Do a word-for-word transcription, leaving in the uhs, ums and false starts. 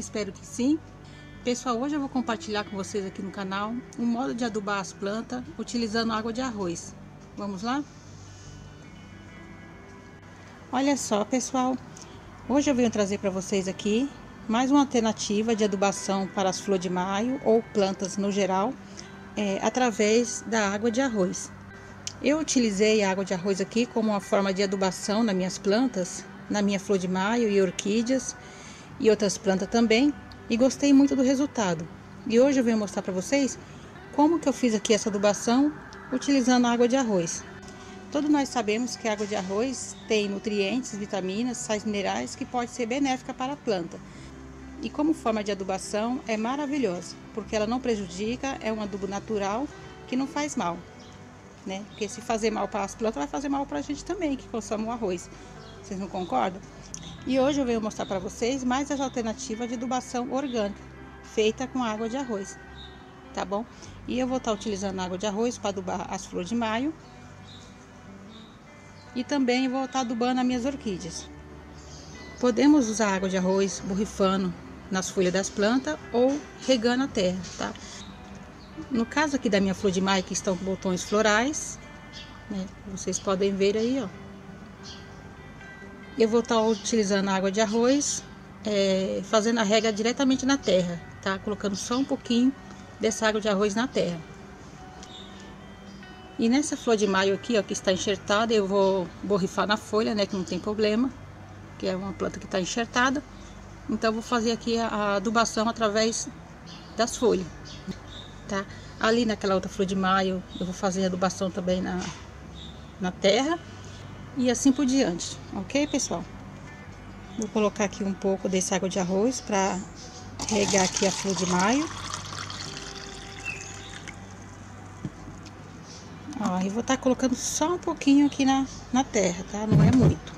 Espero que sim. Pessoal, hoje eu vou compartilhar com vocês aqui no canal um modo de adubar as plantas utilizando água de arroz. Vamos lá? Olha só, pessoal, hoje eu venho trazer para vocês aqui mais uma alternativa de adubação para as flores de maio ou plantas no geral, é, através da água de arroz. Eu utilizei a água de arroz aqui como uma forma de adubação nas minhas plantas, na minha flor de maio e orquídeas e outras plantas também, e gostei muito do resultado. E hoje eu venho mostrar para vocês como que eu fiz aqui essa adubação utilizando a água de arroz. Todos nós sabemos que a água de arroz tem nutrientes, vitaminas, sais minerais que pode ser benéfica para a planta. E como forma de adubação é maravilhosa, porque ela não prejudica, é um adubo natural que não faz mal, né? Porque se fazer mal para as plantas, vai fazer mal para a gente também, que consome o arroz. Vocês não concordam? E hoje eu venho mostrar para vocês mais essa alternativa de adubação orgânica, feita com água de arroz, tá bom? E eu vou estar utilizando água de arroz para adubar as flores de maio. E também vou estar adubando as minhas orquídeas. Podemos usar água de arroz borrifando nas folhas das plantas ou regando a terra, tá? No caso aqui da minha flor de maio, que estão com botões florais, né? Vocês podem ver aí, ó. Eu vou estar utilizando a água de arroz, é, fazendo a rega diretamente na terra, tá? Colocando só um pouquinho dessa água de arroz na terra. E nessa flor de maio aqui, ó, que está enxertada, eu vou borrifar na folha, né? Que não tem problema, que é uma planta que está enxertada. Então eu vou fazer aqui a, a adubação através das folhas, tá? Ali naquela outra flor de maio, eu vou fazer a adubação também na, na terra. E assim por diante, ok, pessoal? Vou colocar aqui um pouco dessa água de arroz para regar aqui a flor de maio. Ó, eu vou estar colocando só um pouquinho aqui na, na terra, tá? Não é muito.